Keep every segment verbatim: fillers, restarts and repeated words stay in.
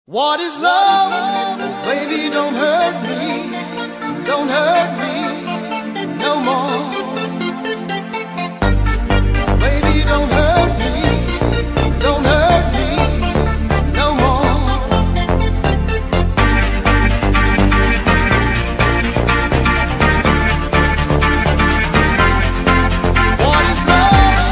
What is love? Baby, don't hurt me, don't hurt me no more. Baby, don't hurt me, don't hurt me no more. What is love?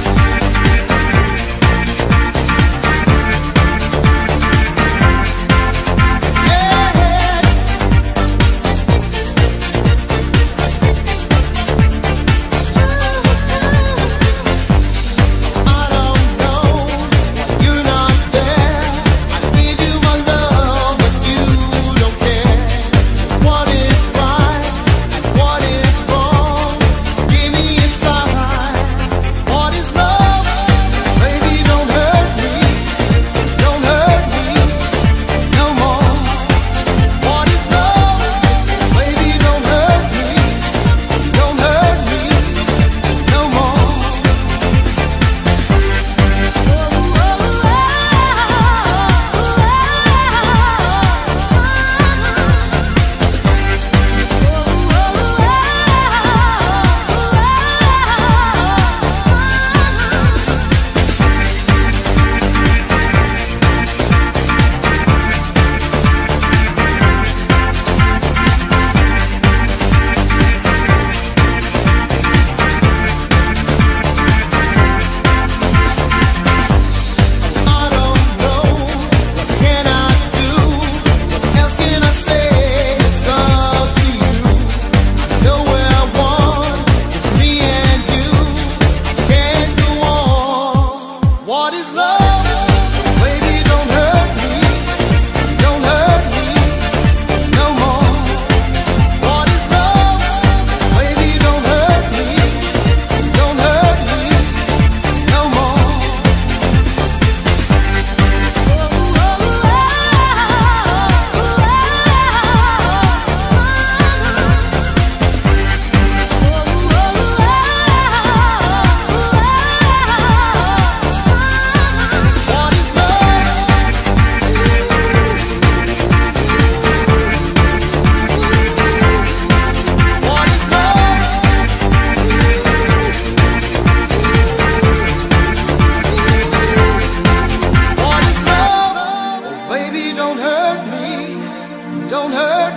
Don't hurt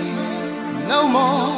me no more.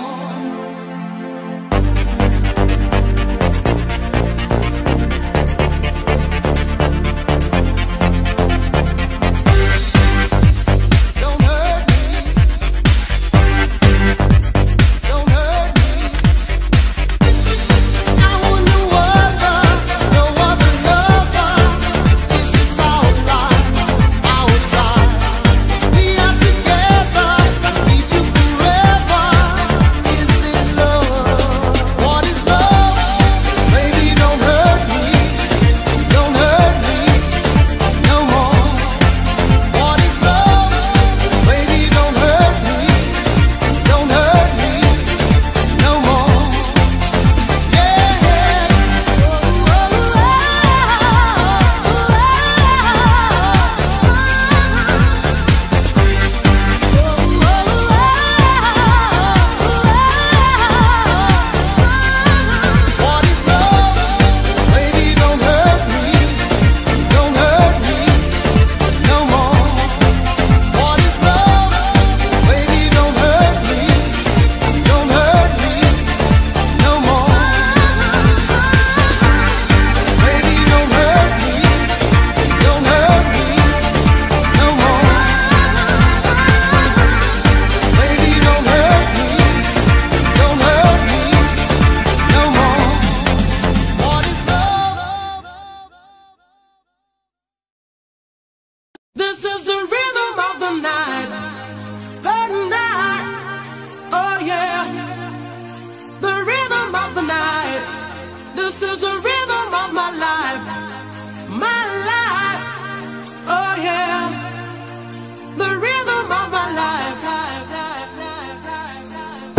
This is the rhythm of the night, the night, oh yeah, the rhythm of the night. This is the rhythm of my life, my life, oh yeah, the rhythm of my life, life, life, life, life, life.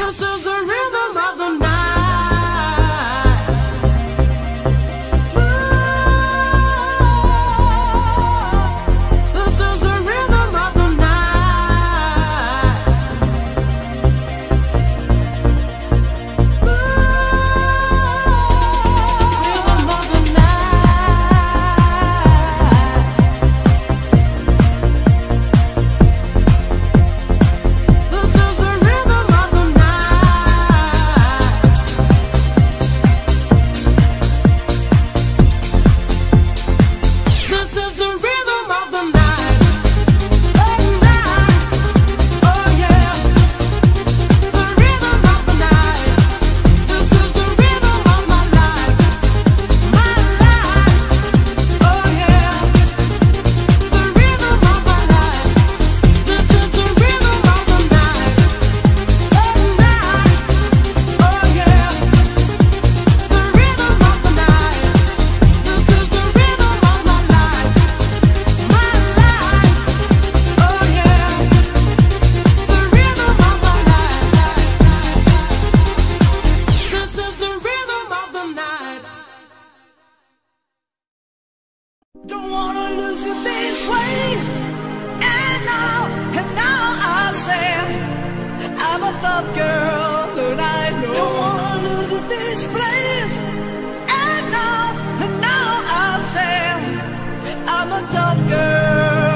Don't wanna lose you this way. And now, and now I say I'm a tough girl, and I know. Don't wanna lose you this place. And now, and now I say I'm a tough girl.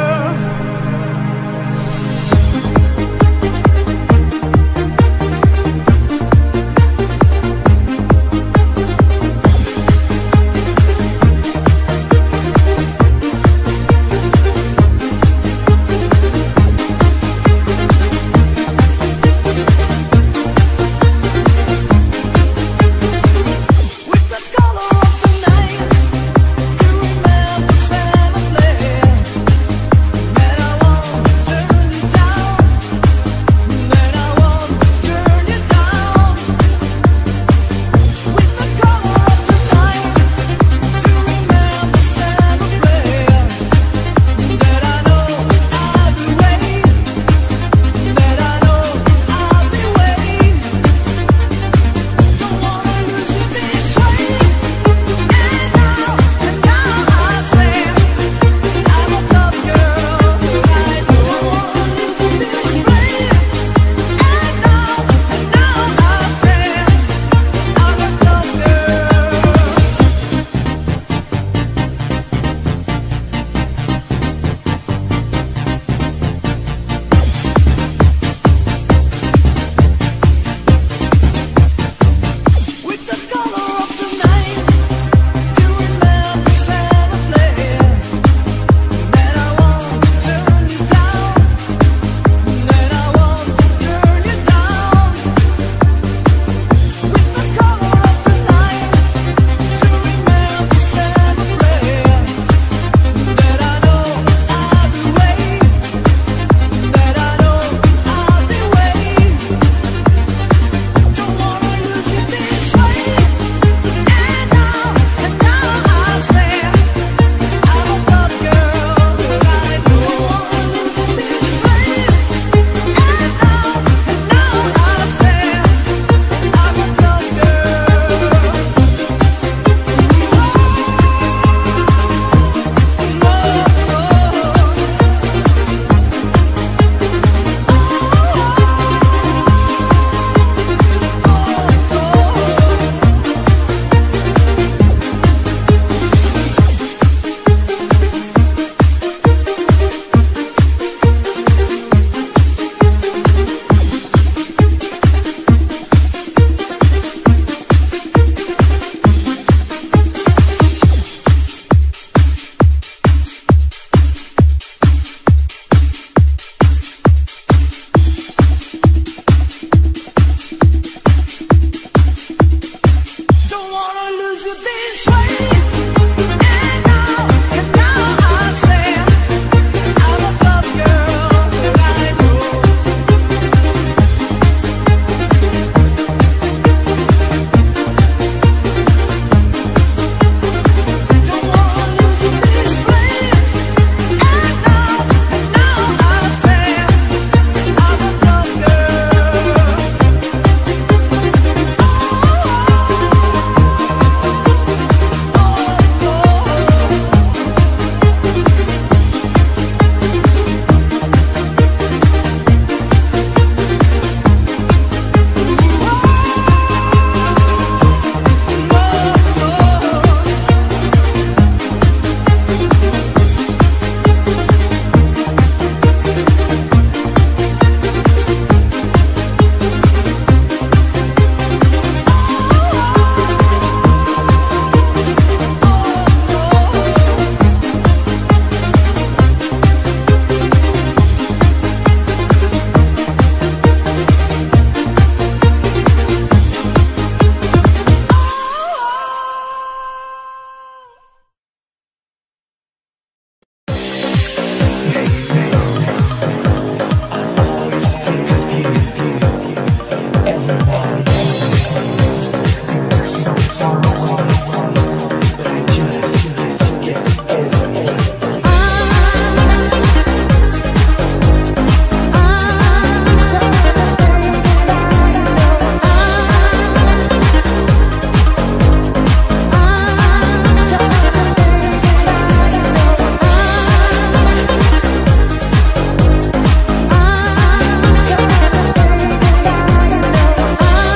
I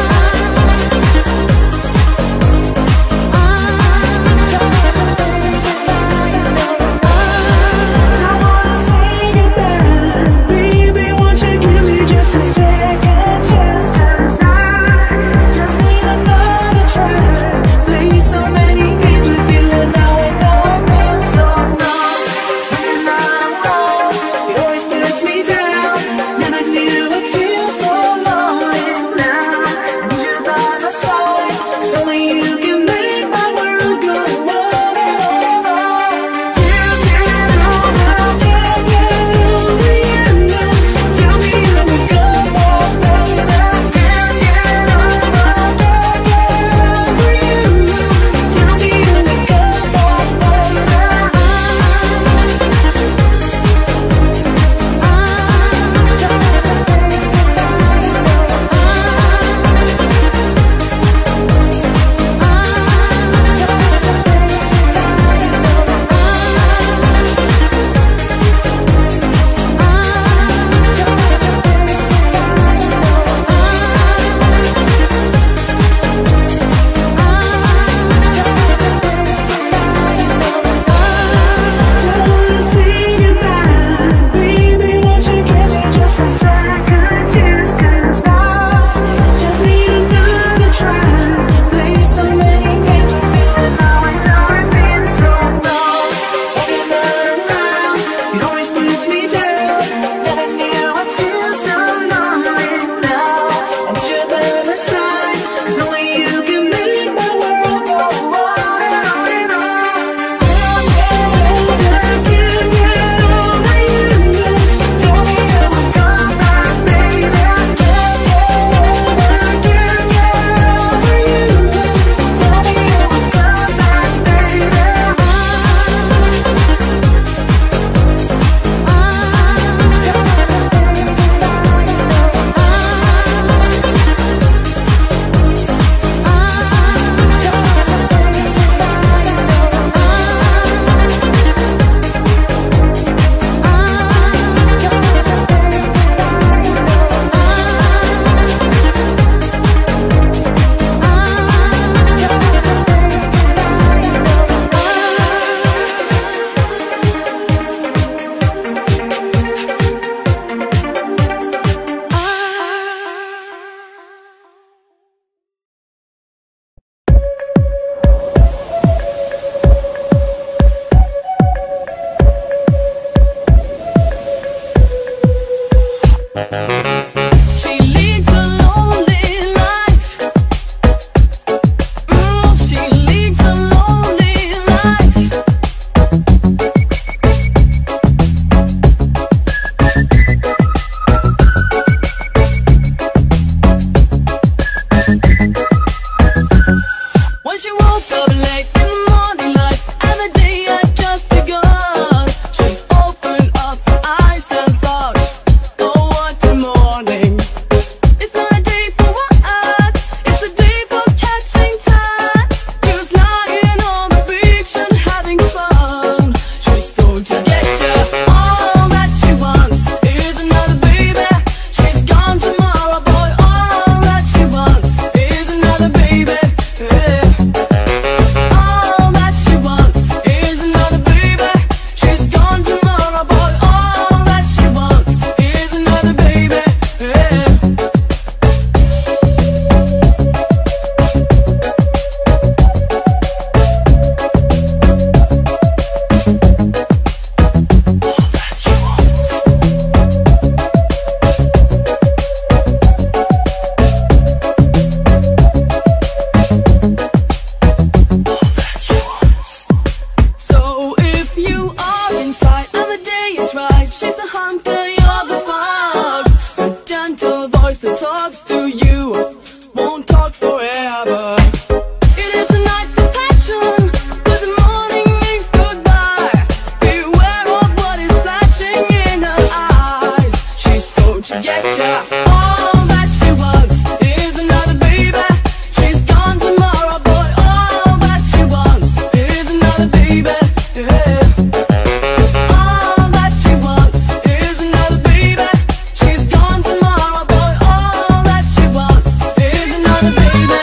another baby.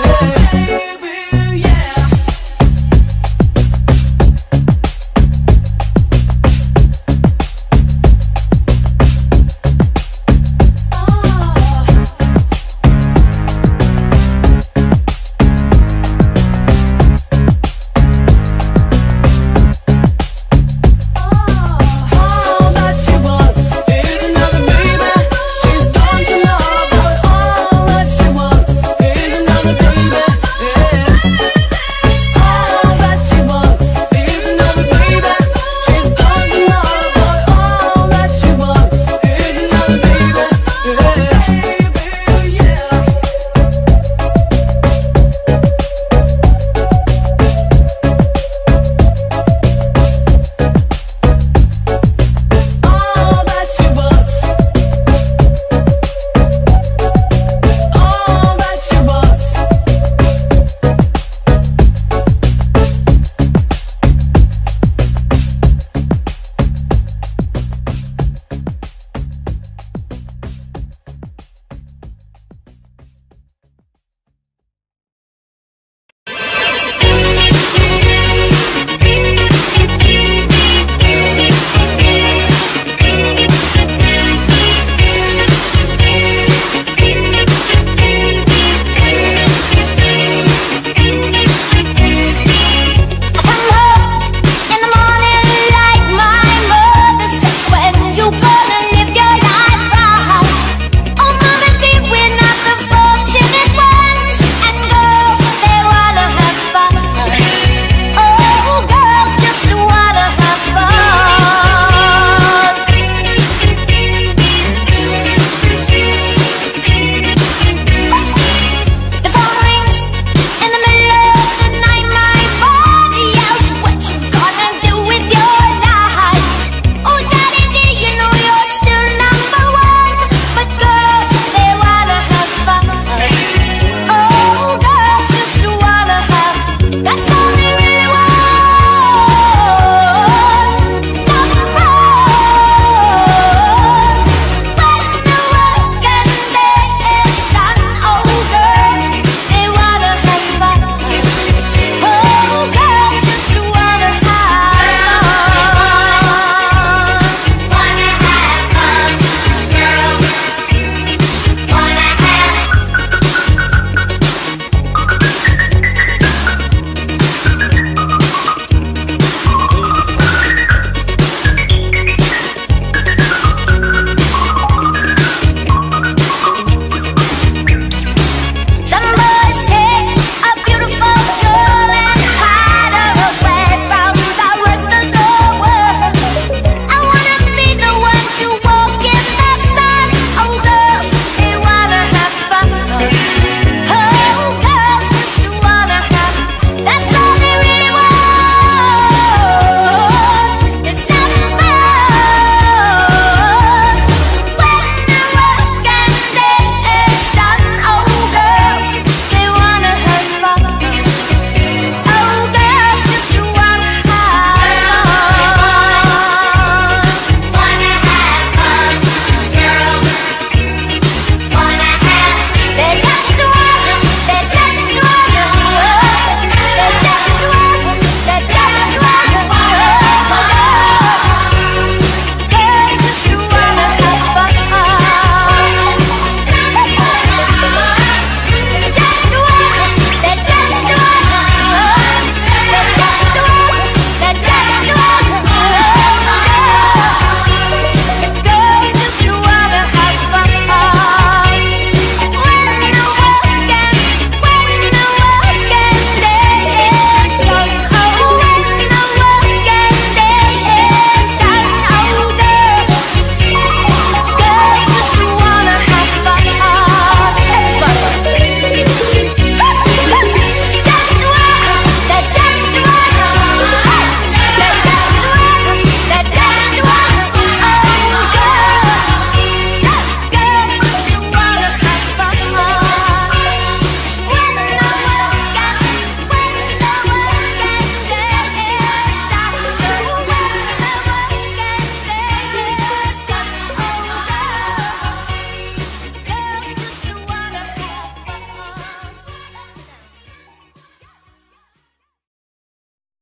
Baby, yeah. All that she wants is another baby. She's gone to love, but all that she wants is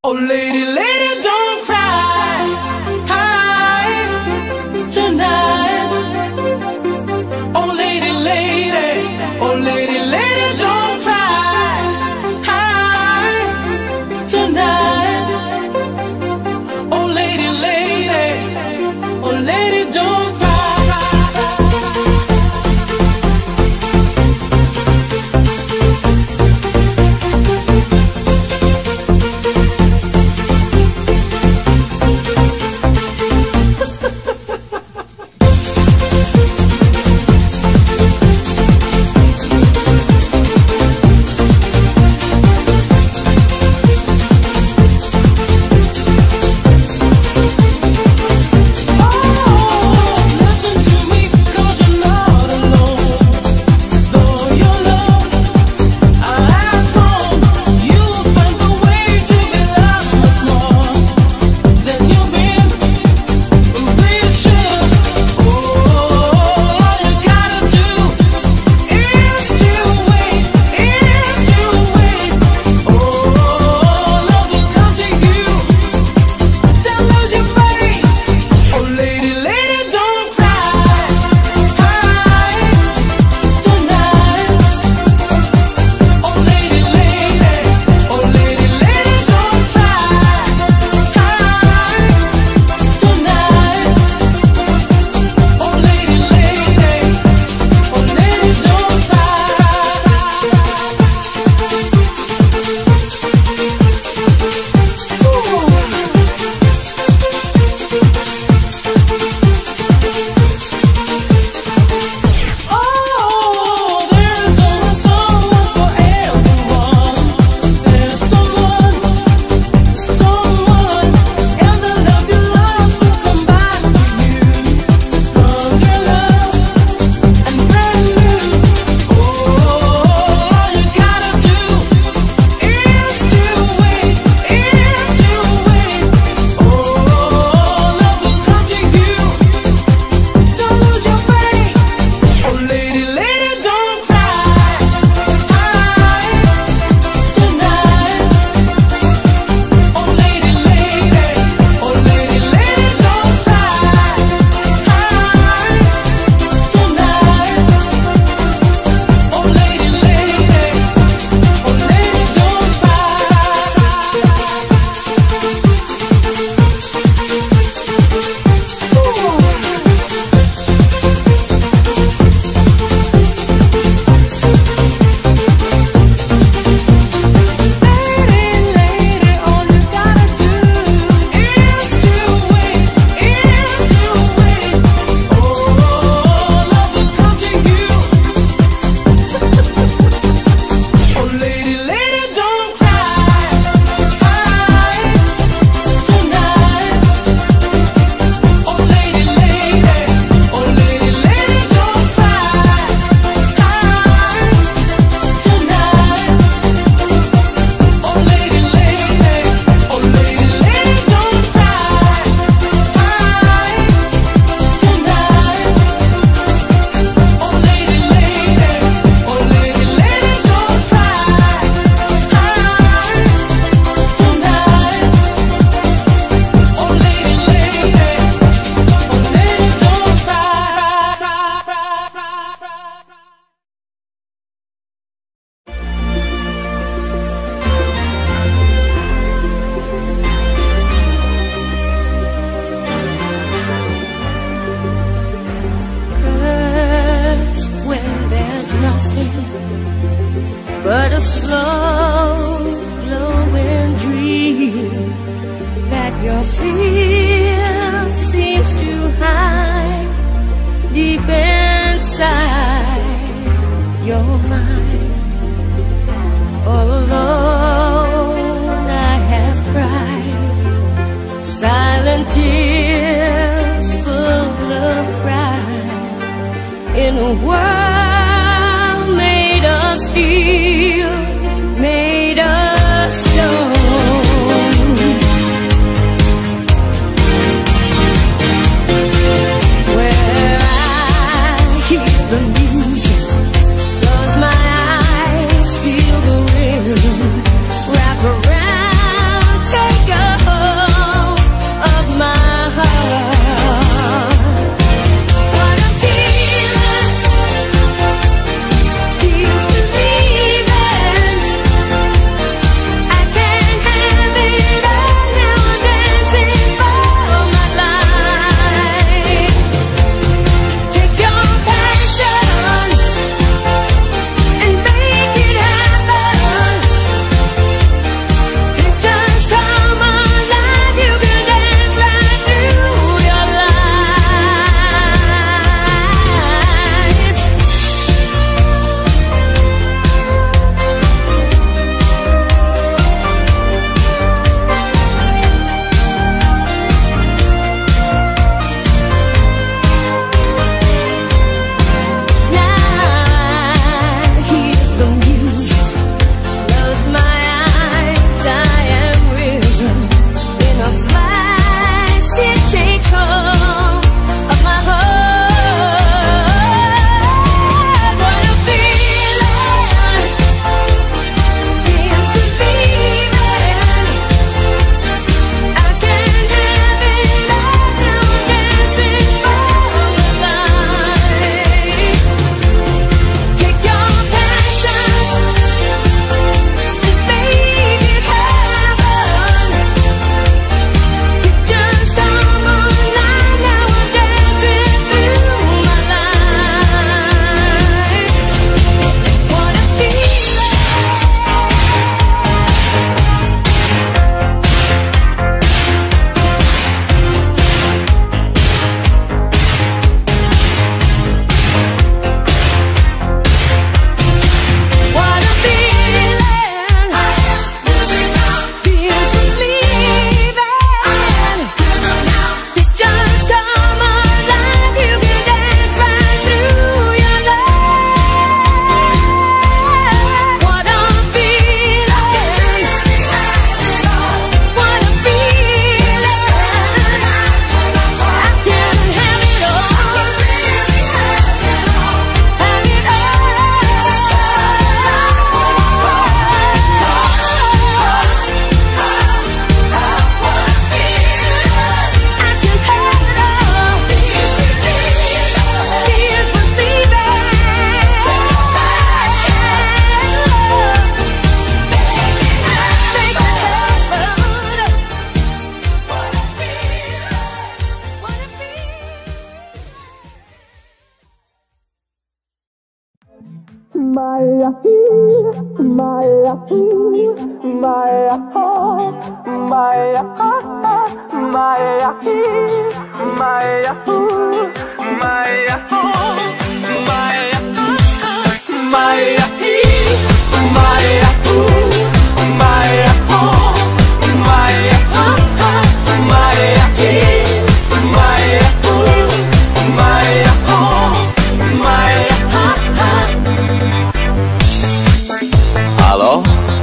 Oh lady, lady, don't cry tonight. Oh lady, lady, oh lady, lady, don't cry tonight. Oh lady, lady, oh lady, don't cry. But a slow glowing dream that your fear seems to hide deep inside your mind. All alone I have cried silent tears full of pride in a world made of steel. Alo,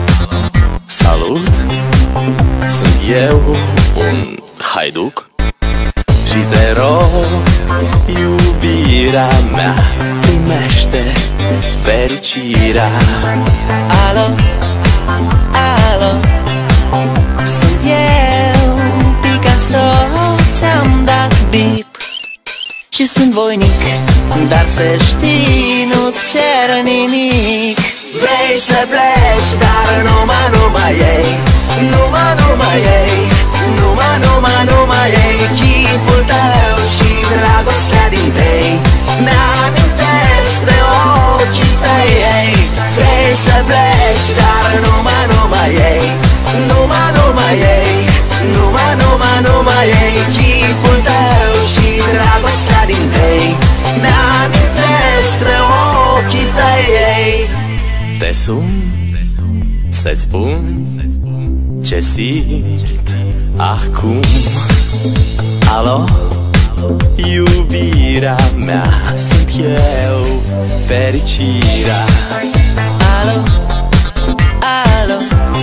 salut, sunt eu, un haiduc și te rog, iubirea mea, primește fericirea. Alo, alo, sunt eu, Picasso, ți-am dat bip și sunt voinic, dar să știi, nu-ți cer nimic. Vrei să pleci, dar numai, numai ei, numai, numai ei, numai, numai, numai ei, chipul tău și dragostea din tei mi-amintesc de ochii tăi, ei. Vrei să pleci, dar numai, numai ei, numai, numai ei, numai, numai, numai ei, chipul tău și dragostea din tei mi-amintesc de ochii tăi, ei. Te sun să-ți spun ce simt acum. Alo, iubirea mea, sunt eu, fericirea. Alo, alo,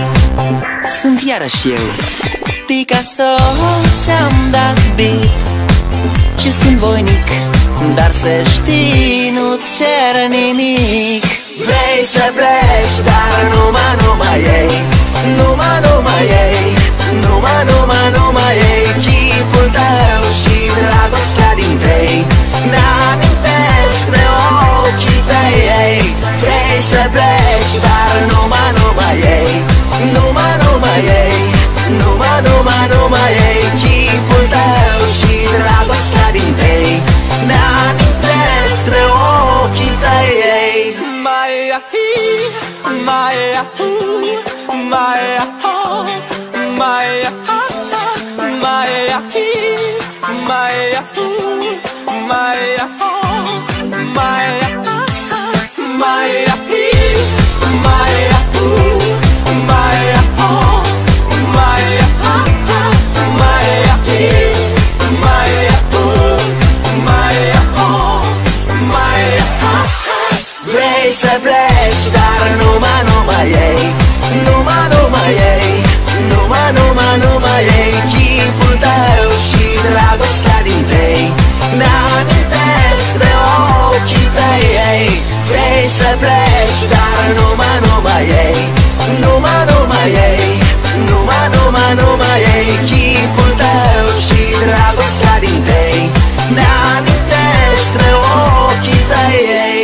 sunt iarăși eu, Picasso, ți-am dat bip și sunt voinic, dar să știi, nu-ți cer nimic. Vrei să pleci, dar numai, numai ei, numai, numai ei, numai, numai, numai ei, chipul tău și dragostea din tei mi-amintesc de ochii tăi, ei. Vrei să pleci, dar numai, numai ei, numai, numai ei, numai, numai, numai ei, chipul tău și dragostea din tei mi-amintesc de ochii tăi, ei. Maya hi, Maya hu, Maya ho, Maya ha, Maya hi, Maya hu, Maya ho, Maya ha, Maya hi, Maya hu, Maya ho, Maya ha, Maya hi, Maya hu, Maya ho, Maya ha. Vrei să pleci, dar numai, numai ei, numai, numai ei, numai, numai, numai ei, chipul tău și dragostea din tei mi-amintesc de ochii tăi, ei. Vrei să pleci, dar numai, numai ei, numai, numai ei, numai, numai, numai ei, chipul tău și dragostea din tei mi-amintesc de ochii tăi, ei.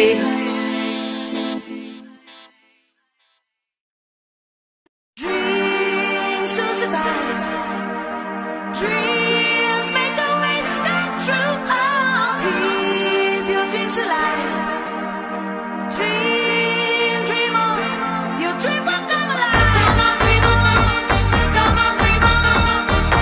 Dreams don't survive. Dreams make a wish come true. Oh, keep your dreams alive. Dream, dream on. Your dream will come alive. Come on, dream on. Come on, dream on.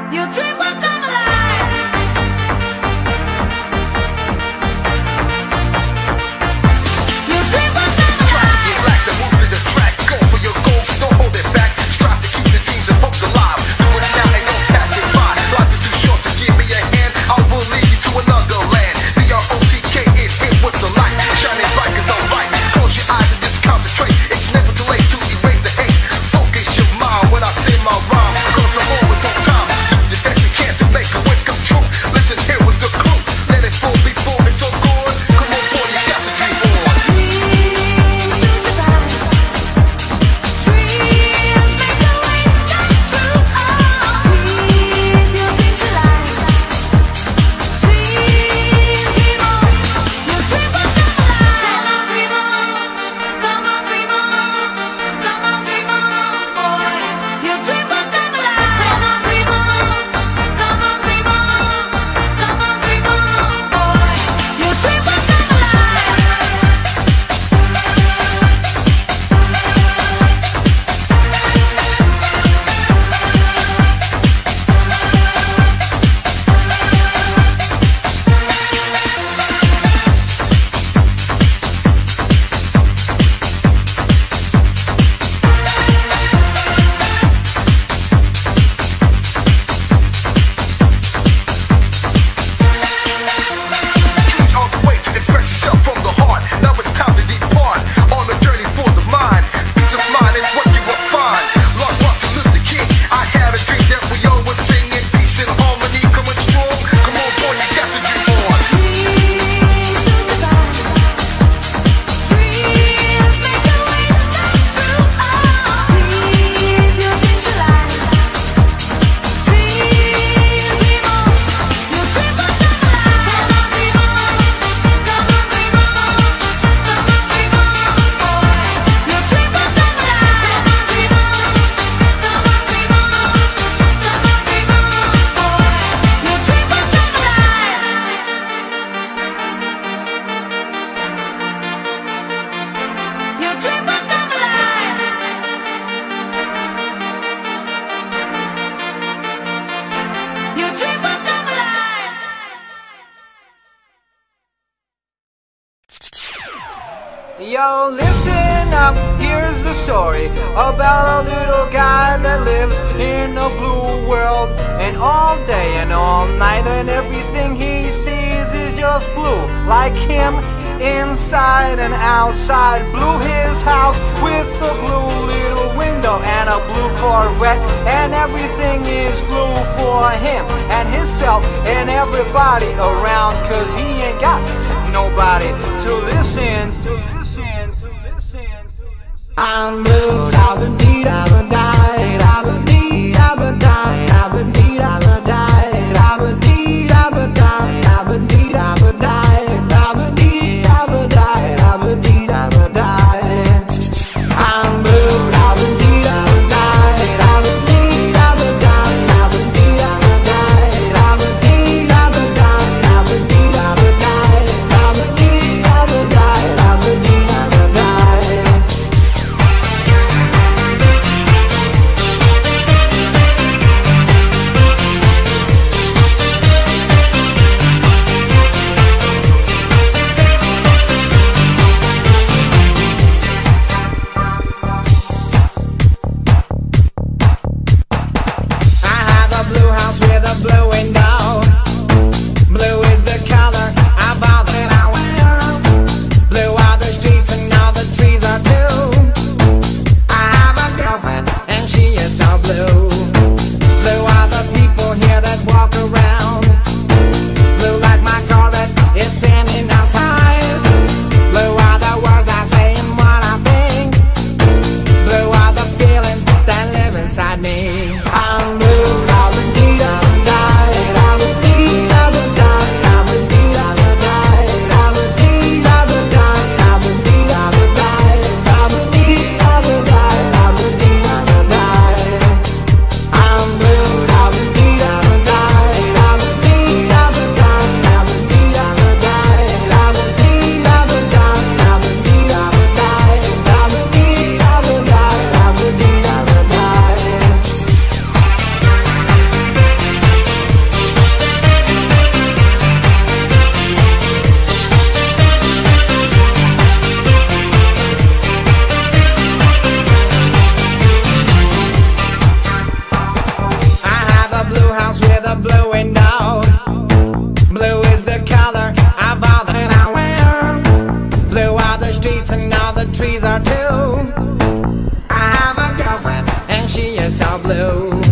Yo, listen up, here's the story about a little guy that lives in a blue world. And all day and all night and everything he sees is just blue. Like him, inside and outside. Blue his house with a blue little window and a blue Corvette. And everything is blue for him and himself and everybody around. Cause he ain't got nobody to listen to. I'm blue, I've been deed, I've been died, I've been deed, I've been died, I've been deed, I've been died, I've been deed, I've been died, I've been deed, I've been died, I've been deed, I've been died, I've been deed, I've been died. I'm blue, I've been deed, I've been died, I've been deed, I've been died, I've been deed, I've been died, I've been deed, I've been died, I've been deed, I've been died, I've been deed, I've been died, I've been deed, I've been died. the blue window. Blue is the color of all that I wear. Blue are the streets and all the trees are too. I have a girlfriend and she is so blue.